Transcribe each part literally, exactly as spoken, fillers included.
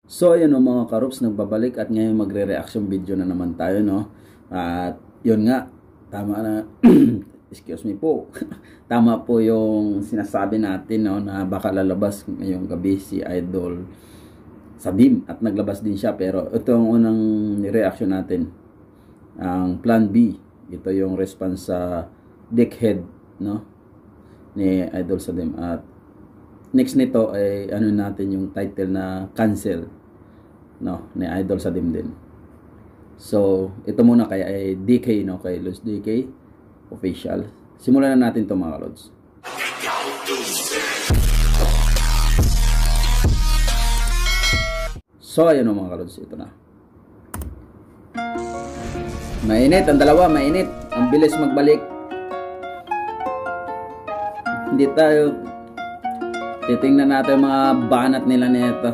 So ayun o mga karups, nagbabalik at ngayon magre-reaction video na naman tayo, no? At yun nga, tama na, excuse me po, tama po yung sinasabi natin, no, na baka lalabas ngayong gabi si Idol Sadim at naglabas din siya. Pero ito ang unang reaction natin, ang Plan B. Ito yung response sa Dickhead, no, ni Idol Sadim. At next nito ay ano natin yung title na Cancel, no, ni Idol Sadim din. So ito muna kay ay D K, no, kay Luz D K official. Simulan na natin to mga lods. So ayun o mga lods, ito na. Mainit ang dalawa, mainit. Ang bilis magbalik. Hindi tayo titingnan natin mga banat nila nito.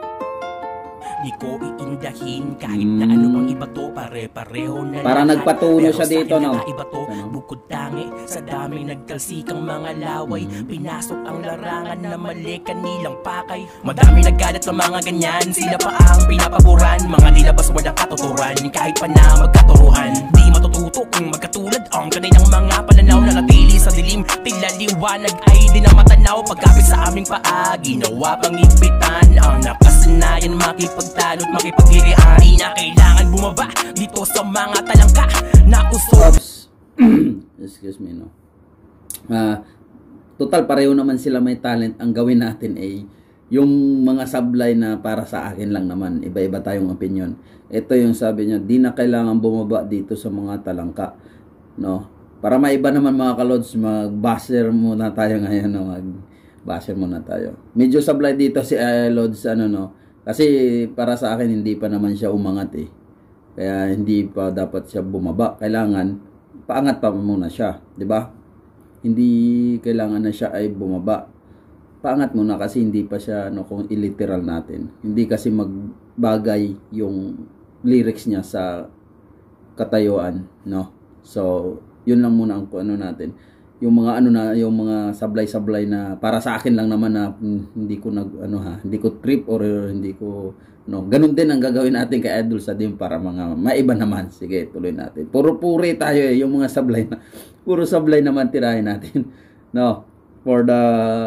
Di ko iindahin kahit na ano ang iba to, pare-pareho na para lahat. nagpatuno Pero siya dito, no? Iba to, ano? bukod tangi sa daming nagtalsikang mga laway. Pinasok ang larangan na mali kanilang pakay. Madami naggadat ng mga ganyan, sila pa ang pinapaboran. Mga nilabas walang katuturan, kahit pa na magkaturuan. Di matututo kung magkatulad ang kanay ng mga pananaw na natili sa dilim. Tila liwanag ay di na matanaw. Pagkapit sa aming paa, ginawa pang ipitan ang nakasanayan makipag talo't makipagirian. Di na kailangan bumaba dito sa mga talangka na usap. Excuse me, no. Uh, total pareho naman sila may talent. Ang gawin natin ay yung mga sablay na para sa akin lang naman. Iba-iba tayong opinion. Ito yung sabi niya, di na kailangan bumaba dito sa mga talangka, no. Para maiba naman mga kalods, mag-baser muna tayo ngayon, no. Mag-baser muna tayo. Medyo sablay dito si uh, Lods, ano, no. Kasi para sa akin hindi pa naman siya umangat eh. Kaya hindi pa dapat siya bumaba. Kailangan paangat pa muna siya, 'di ba? Hindi kailangan na siya ay bumaba. Paangat muna kasi hindi pa siya, no, kung iliteral natin. Hindi kasi magbagay yung lyrics niya sa katayuan, no. So, yun lang muna ang ano natin. Yung mga ano na, yung mga sablay-sablay na para sa akin lang naman na hmm, hindi ko nag ano ha, hindi ko trip or hindi ko no. Ganun din ang gagawin natin kay Idol Sadim para mga maiba naman. Sige, tuloy natin. Puro puri tayo eh, yung mga sablay na. Puro sablay naman tirahin natin. No, for the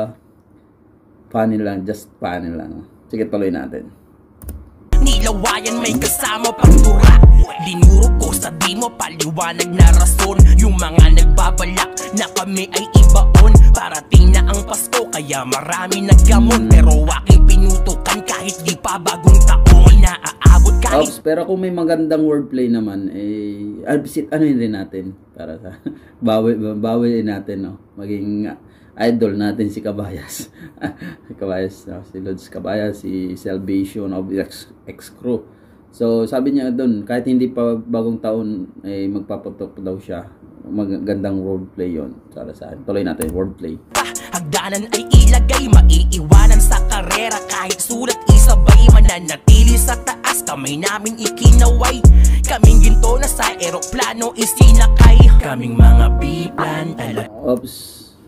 funny lang, just funny lang. Sige, tuloy natin. Nilawayan may kasama pang dura. Dinuro ko sa di mo paliwanag na rason. Yung mga nagbabalak na kami ay ibaon. Parating na ang Pasko kaya marami naggamon. Pero aking pinutukan kahit di pa bagong taon. Naaabot kahit Ops, pero kung may magandang wordplay naman, eh, ano yun rin natin para sa bawi, bawi natin, no? Maging idol natin si Cabayas. Si Cabayas, no? Si Lods Cabayas, si Salvation of X-Crew. So sabi niya doon, kahit hindi pa bagong taon, eh, magpapatok daw siya. Magandang wordplay yon para sa akin. Tuloy natin, wordplay. hagdanan ay ilagay, maiiwanan sa karera. Kahit sulat isabay, mananatili sa taas. Kamay namin ikinaway, kaming ginto na sa eroplano isinakay. Kaming mga biplan talaga. Oops.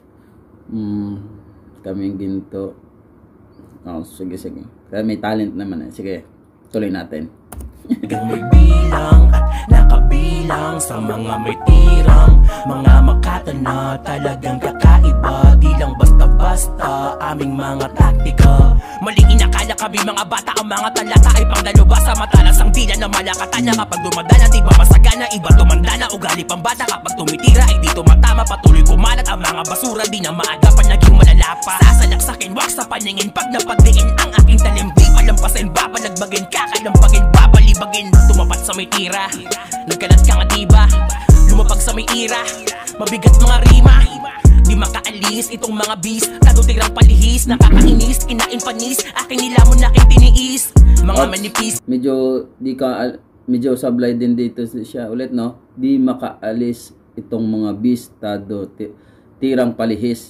Hmm, kaming ginto. Oh, sige, sige. Kaya may talent naman eh. Sige, tuloy natin. May bilang at nakabilang sa mga may tirang mga makatana, talagang kakaiba. Di lang basta-basta aming mga taktika. Maling inakala kami mga bata, ang mga talata ay pangdaluba sa matalas ang dila na malakatanya. Kapag dumadana di ba masagana, iba tumandana. Ugali pang bata kapag tumitira ay di tumatama. Patuloy kumalat ang mga basura, di na maagapan naging malalapa. Sasalak sakin, wak sa paningin pag napagdiin ang aking talim. Di palampasin, babalagbagin, kakailampagin, babalibagin. Tumapat sa may tira, nagkalat ka nga diba? Lumapag sa may ira, mabigat mga rima. Di makaalis itong mga bis, katutirang palihis. Nakakainis, kinain panis, aking nilamon na aking tiniis. Mga Ops, manipis. Medyo di ka medyo sablay din dito siya ulit, no. Di makaalis itong mga bis, tado, tirang palihis.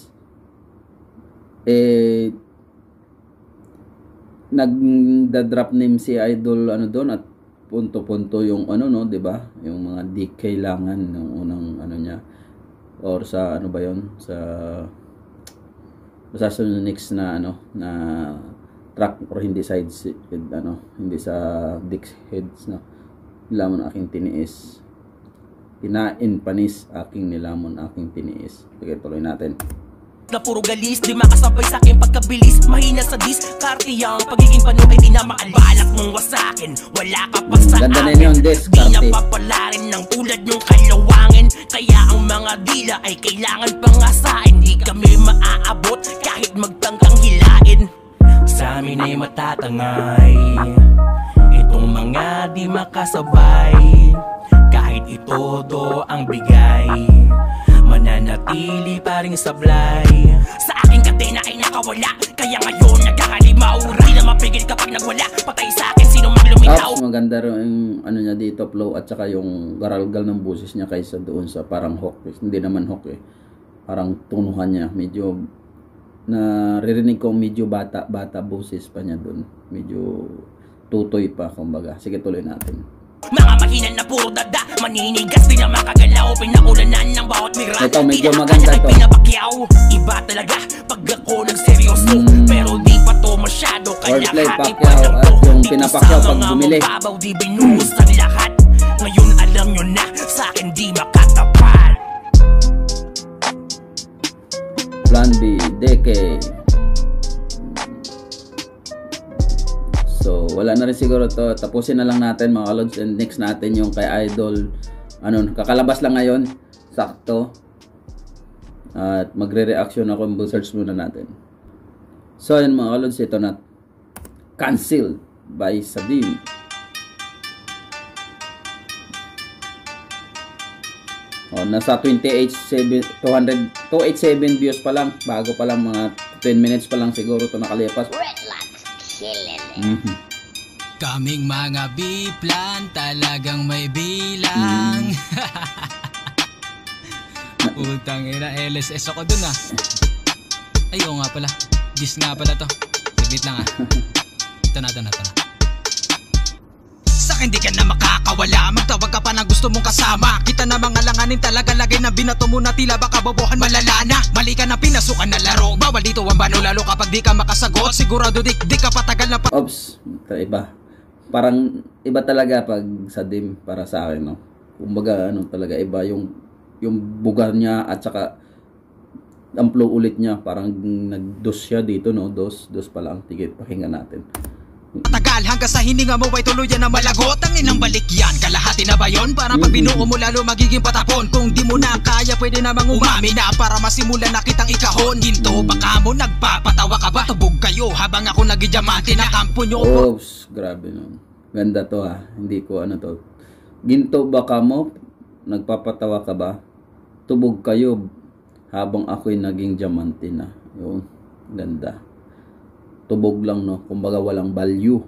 Eh nagda-drop name si Idol ano doon at punto-punto yung ano, no, 'di ba? Yung mga di kailangan ng unang ano niya or sa ano ba 'yon? Sa basta sa next na ano na track or hindi side head, ano, hindi sa dick heads, no. Nilamon aking tiniis. Kinain panis aking nilamon aking tiniis. Sige, tuloy natin. Na puro galis, di makasabay sa akin pagkabilis. Mahina sa diskarte yang pagiging panuhay, di na maalbalak mong wasakin. Wala ka pa sa ganda na akin, yun, di diskarte. na papalarin ng tulad yung kalawangin. Kaya ang mga dila ay kailangan pangasain. Di kami maaabot kahit magtangkang hilain. Sa amin ay matatangay itong mga di makasabay. Kahit itodo ang bigay, mananatili pa rin sablay. Sa aking kadena ay nakawala, kaya ngayon nagkakalimaw. Di na mapigil kapag nagwala, patay sa akin sino mang lumitaw. Ops, maganda rin yung ano niya dito, flow at saka yung garalgal ng boses niya kaysa doon sa parang hook. Hindi naman hook eh, parang tunuhan niya. Medyo naririnig ko medyo bata bata boses pa niya doon, medyo tutoy pa kumbaga. Sige, tuloy natin. Mga mahinan na puro dada, maninigas din ang makagalaw. Pinaulanan ng bawat mirada, ito medyo di maganda ay to. pinapakyaw. Iba talaga pag ako nagseryoso, mm. pero di pa to masyado. Kaya Wordplay, hati Pacquiao, pa lang to. at yung Di pinapakyaw ko sa pag mga bumili. mababaw, di binuhos ang lahat. Ngayon alam nyo na, sa akin di makatapat. Plan B, Deke. So, wala na rin siguro to. Tapusin na lang natin mga kalods. And next natin yung kay Idol. Ano, kakalabas lang ngayon. Sakto. At magre-reaction ako. Search muna natin. So, yun mga kalods. Ito na. Cancelled by Sadim. Oh, nasa twenty-eight seven views pa lang. Bago pa lang, mga ten minutes pa lang siguro ito nakalipas. Mm-hmm. Kaming mga biplan, talagang may bilang. Mm. Utang ina, L S S ako dun ah. Ayaw nga pala, gis nga pala to. Saglit lang ah. Ito na, ito na, ito na. Sa'kin di ka na makakawala, magtawag ka pa na gusto mong kasama. Kita na mga langanin talaga, lagay na binato mo na tila baka bobohan malalana. Mali ka na pinasukan na laro, bawal dito ang bano lalo kapag di ka makasagot. Sigurado di, di ka patagal na pa. Ops, ito iba. Parang iba talaga pag sa dim para sa akin, no. Kumbaga ano talaga iba yung yung bugar niya at saka ang flow ulit niya, parang nag-dos siya dito, no. Dos, dos pa lang. Tigit, pakinggan natin. Tagal hanggang sa hininga mo ay tuluyan na malagot. Ang inang balik yan, kalahati na ba yun? Parang pag binuo mo lalo magiging patapon. Kung di mo na kaya pwede namang umami na para masimulan na kitang ikahon. Ginto baka mo nagpapatawa ka ba? Tubog kayo habang ako nagijamante na kampo nyo. Oops, grabe no. Ganda to ha. Hindi ko ano to. Ginto baka mo nagpapatawa ka ba? Tubog kayo habang ako'y naging diamante na. Yun, ganda. Tubog lang, no, kumbaga walang value.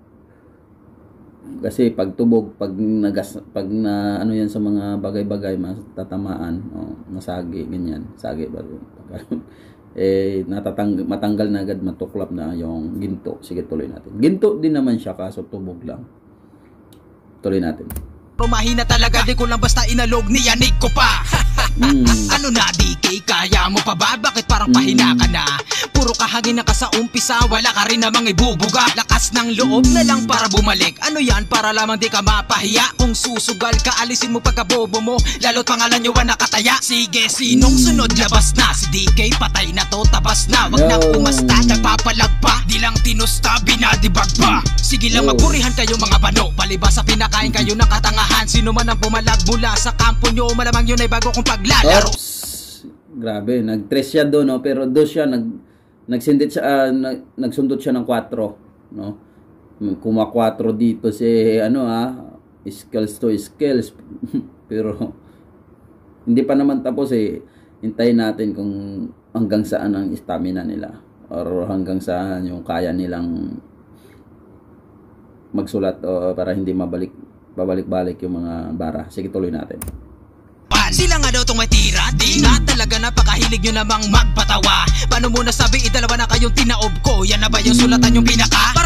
Kasi pag tubog, pag nagas, pag na ano yan sa mga bagay-bagay, matatamaan, oh, masagi, ganyan, sagi ba eh natatang matanggal na agad, matuklap na yung ginto. Sige, tuloy natin. Ginto din naman siya, kaso tubog lang. Tuloy natin. Mahina talaga, di ko lang basta inalog, niyanig ko pa. mm. Ano na D K, kaya mo pa ba? Bakit parang mm. pahina ka na? Puro kahangin na ka sa umpisa, wala ka rin namang ibubuga. Lakas ng loob na lang para bumalik. Ano yan, para lamang di ka mapahiya. Kung susugal ka, alisin mo pagkabobo mo, lalo't pangalan nyo ang nakataya. Sige, sinong sunod, labas na. Si D K, patay na to, tabas na. Wag na pumasta, nagpapalag pa. Di lang tinusta, binadibag pa. Sige lang, magpurihan kayo mga bano. Palibas sa pinakain kayo nakatanga. Sino man ang pumalag mula sa kampo nyo, malamang yun ay bago kong paglalaro. Oops. Grabe, nag-tres siya doon, no? Pero doon siya, nag, nagsindit siya, uh, nag, nagsundot siya ng kwatro, no? Kuma kwatro dito si, ano ah, skills to skills. Pero, hindi pa naman tapos eh. Hintayin natin kung hanggang saan ang stamina nila. Or hanggang saan yung kaya nilang magsulat o para hindi mabalik babalik-balik yung mga bara. Sige, tuloy natin. Sila nga daw itong may tira, di nga talaga napakahilig nyo namang magpatawa. Paano mo nasabi, idalawa na kayong tinaob ko? Yan na ba yung sulatan yung pinaka?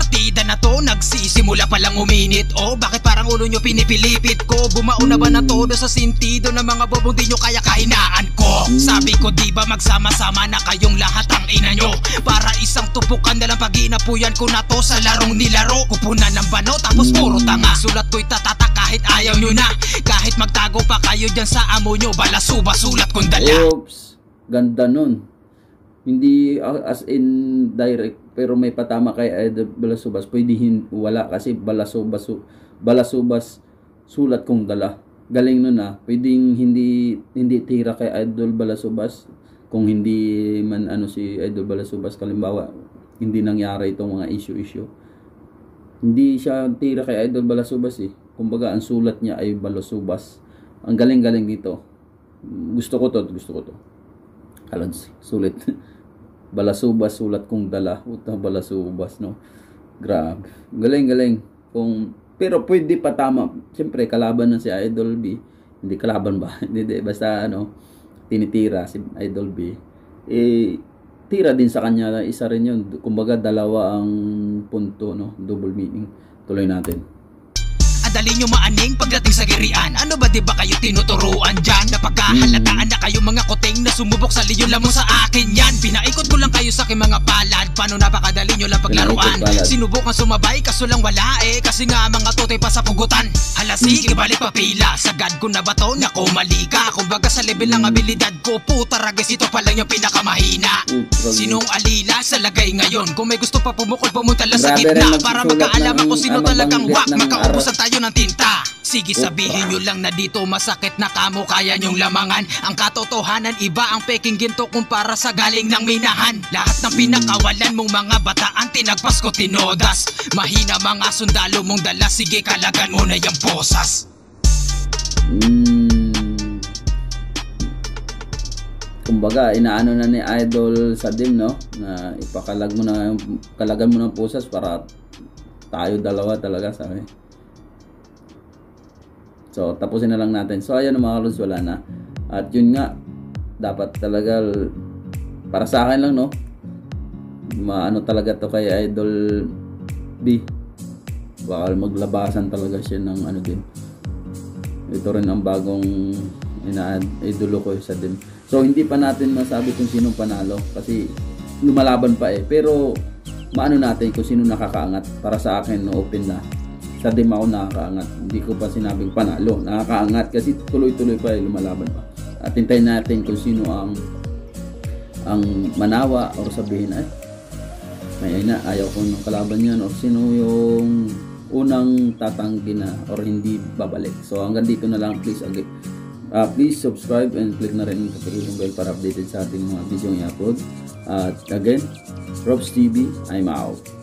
partida na to nagsisimula palang uminit. O bakit parang ulo nyo pinipilipit ko? Bumao na ba na todo sa sentido ng mga bobong di nyo kaya kahinaan ko? Sabi ko di ba magsama-sama na kayong lahat ang ina nyo, para isang tupukan na lang pag-inapuyan ko na to sa larong nilaro. Kupunan ng bano tapos puro tanga, sulat ko'y tatata kahit ayaw nyo na. Kahit magtago pa kayo dyan sa amo nyo, balasuba sulat kong dala. Oops, ganda nun. Hindi uh, as in direct, pero may patama kay Idol Balasubas. Pwede hin wala kasi balasubas, balasubas sulat kong dala. Galing nun ah. Pwedeng hindi hindi tira kay Idol Balasubas kung hindi man ano si Idol Balasubas, kalimbawa hindi nangyari itong mga issue-issue. Hindi siya tira kay Idol Balasubas eh. Kumbaga ang sulat niya ay Balasubas. Ang galing-galing dito. Gusto ko to, gusto ko to. Kalods, sulit. Balasubas sulat kong dala. Uta Balasubas, no. Grabe. Galing-galing. Kung pero pwede pa tama. Siyempre kalaban na si Idol B. Hindi kalaban ba? Hindi, basta ano, tinitira si Idol B. Eh tira din sa kanya, isa rin yun. Kumbaga dalawa ang punto, no. Double meaning. Tuloy natin. Adali nyo maaning pagdating sa girian. Ano ba di ba kayo tinuturuan dyan? Napagkahalataan na kayo mga kuting na sumubok sa liyon lamang sa akin yan. Pinaikot ko lang kayo sa aking mga palad. Paano napakadali nyo lang paglaruan? Sinubukan sumabay kaso lang wala eh, kasi nga mga totoy pa sa pugutan. Hala sige balik papila, sagad ko na ba to? Naku mali ka. Kumbaga sa level ng abilidad ko, puta ragis ito pa lang yung pinakamahina. Sinong alila sa lagay ngayon? Kung may gusto pa pumukol pumunta lang sa gitna, para magkaalaman ko sino talagang wak. Makaubusan tayo ng tinta. Sige sabihin nyo lang na dito masakit na kamo kaya nyong lamangan. Ang katotohanan iba ang peking ginto kumpara sa galing ng minahan. Lahat ng pinakawalan mong mga bataan tinagpas ko tinodas. Mahina mga sundalo mong dala, sige kalagan mo na yung posas. Hmm. Kumbaga inaano na ni Idol sa dim, no, na ipakalag mo na, kalagan mo ng posas para tayo dalawa talaga, sabi. So, tapusin na lang natin. So, ayan mga kalos, wala na. At yun nga, dapat talaga, para sa akin lang, no, maano talaga to kay Idol B. Baka maglabasan talaga siya ng ano din. Ito rin ang bagong ina-idolo ko sa din. So, hindi pa natin masabi kung sino panalo kasi lumalaban pa eh. Pero, maano natin kung sino nakakaangat. Para sa akin, no, open na. Sa dim ako nakakaangat. Hindi ko pa sinabing panalo. Nakakaangat kasi tuloy-tuloy pa eh, lumalaban pa. At hintayin natin kung sino ang ang manawa o sabihin ay may na ayaw ko ng kalaban yan, o sino yung unang tatanggi na or hindi babalik. So hanggang dito na lang, please again. Uh, please subscribe and click na rin yung notification bell para updated sa ating mga video i-upload. At uh, again, Robs T V, I'm out.